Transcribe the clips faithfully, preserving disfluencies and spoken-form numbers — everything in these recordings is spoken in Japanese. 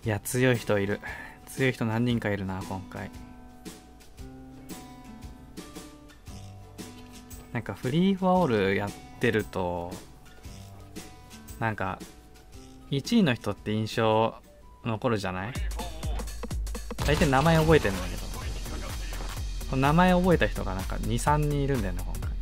いや強い人いる。強い人何人かいるな今回。なんかフリーフォアオールやってるとなんかいちいの人って印象残るじゃない。大体名前覚えてるんだけど、この名前覚えた人がなんかにさんにんいるんだよね今回。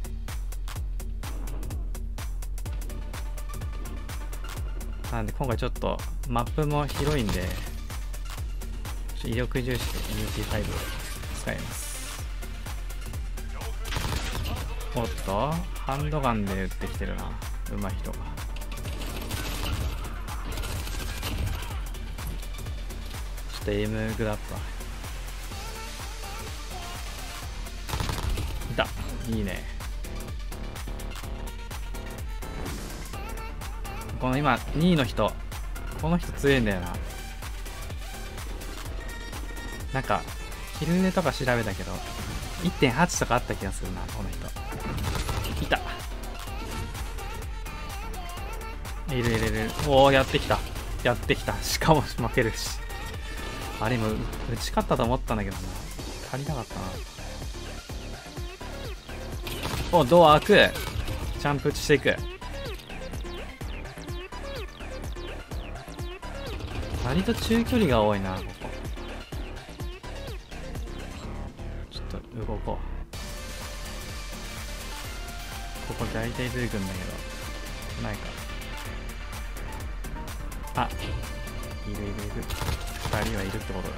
なんで今回ちょっとマップも広いんで威力重視で エムピーファイブ を使います。おっとハンドガンで撃ってきてるな上手い人が。ちょっとエイムグラップはいた。いいね。この今にいの人、この人強いんだよな。なんかキル腕とか調べたけど いってんはち とかあった気がするなこの人。いた。いるいるいる。おおやってきたやってきた。しかも負けるし。あれ今打ち勝ったと思ったんだけどな、足りなかったな。おドア開く。ジャンプ打ちしていく。割と中距離が多いなここ。ちょっと動こう。ここ大体出てくるんだけどないか。あいるいるいる。ふたりはいるってことだ。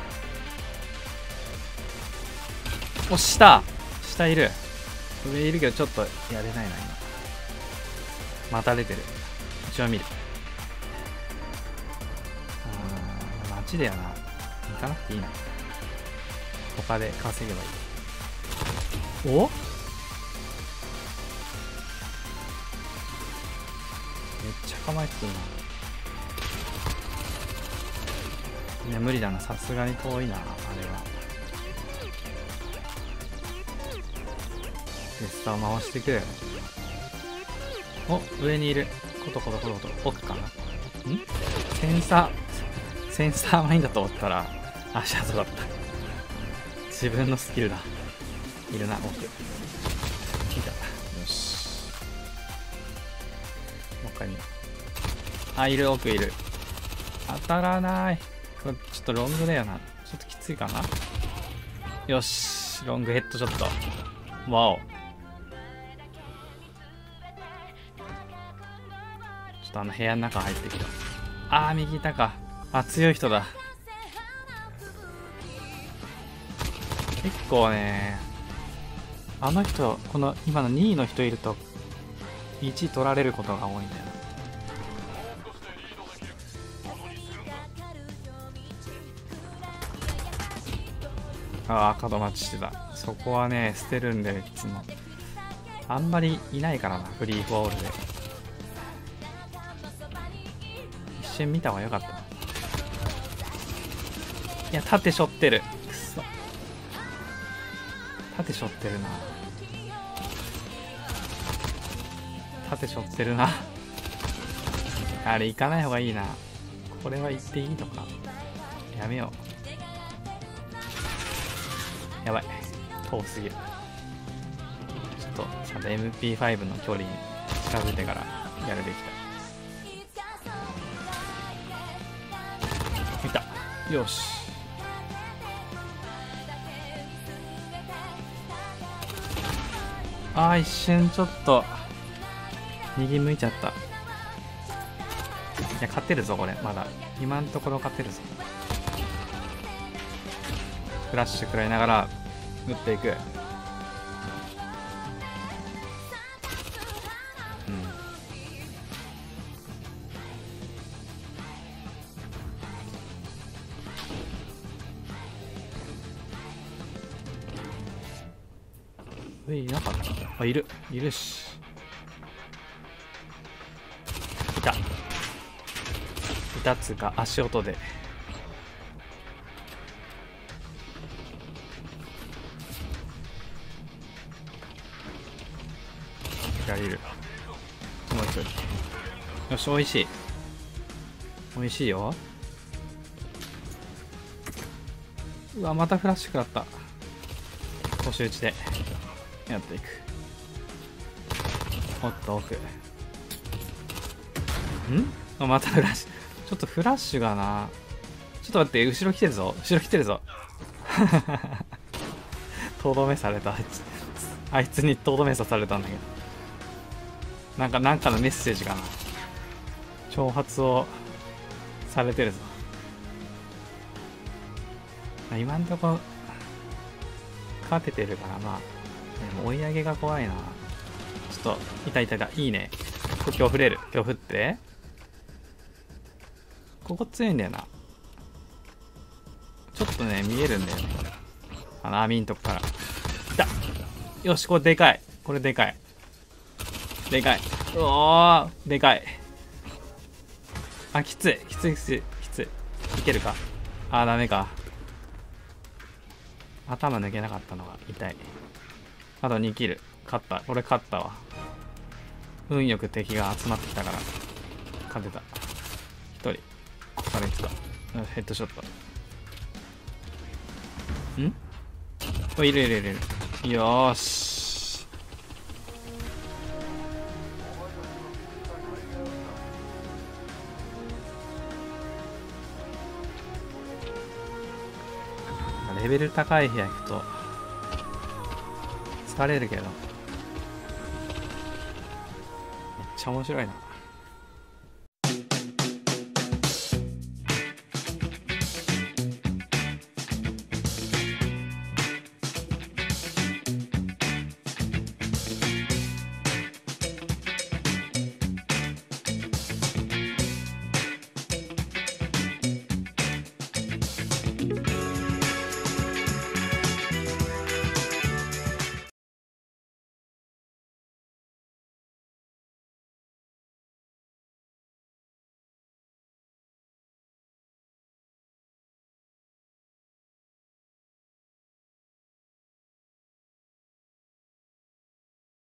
お下下いる。上いるけどちょっとやれないな今。また出てる。一応見る。あー街だよな。行かなくていいな。他で稼げばいい。おめっちゃ構えてくるな。いや無理だな、さすがに遠いなあれは。テスターを回してくれよ。お上にいる。コトコトコトコト奥かな。んセンサーセンサーマインだと思ったら足跡だった。自分のスキルだ。いるな奥。いた。よし他にあいる。奥いる。当たらない。これちょっとロングだよな。ちょっときついかな。よしロングヘッドショット。わお。ちょっとあの部屋の中入ってきた。あー右いたか。あ強い人だ。結構ねあの人この今のにいの人いるといちい取られることが多いんだよな。ああ角待ちしてた。そこはね捨てるんでいつも。あんまりいないからなフリーフォールで。一瞬見た方がよかった。いや盾背負ってる。くそ盾背負ってるな。盾背負ってるなあれ行かない方がいいな。これは行っていいのか。やめよう。やばい遠すぎる。ちょっとちゃんと エムピーファイブ の距離に近づいてからやるべきだ。見た。よしあー一瞬ちょっと右向いちゃった。いや勝てるぞこれ。まだ今のところ勝てるぞ。フラッシュ食らいながら打っていく。うん上いなかった。あいるいるし。いたいたっつうか足音で。やれる。もう一人。よし美味しい美味しいよ。 うわ、またフラッシュ食らった。腰打ちでやっていく。おっと奥。んあ、またフラッシュ。ちょっとフラッシュがな。ちょっと待って、後ろ来てるぞ。後ろ来てるぞ。とどめされた。あいつ。あいつにとどめさされたんだけど。なんか、なんかのメッセージかな。挑発をされてるぞ。今んとこ勝ててるからまあでも追い上げが怖いな。ちょっといたいたいた。いいね。ここ今日振れる。今日振ってここ強いんだよな。ちょっとね見えるんだよね、あの網んとこから。いた。よし、これでかい。これでかいでかい。おーでかい。あ、きついきついきついきつい。いけるか。あーダメか。頭抜けなかったのが痛い。あとにキル。勝った。これ勝ったわ。運よく敵が集まってきたから勝てた。ひとりこれいつだ。ヘッドショット。んお、いるいるいるいる。よーし。レベル高い部屋行くと疲れるけどめっちゃ面白いな。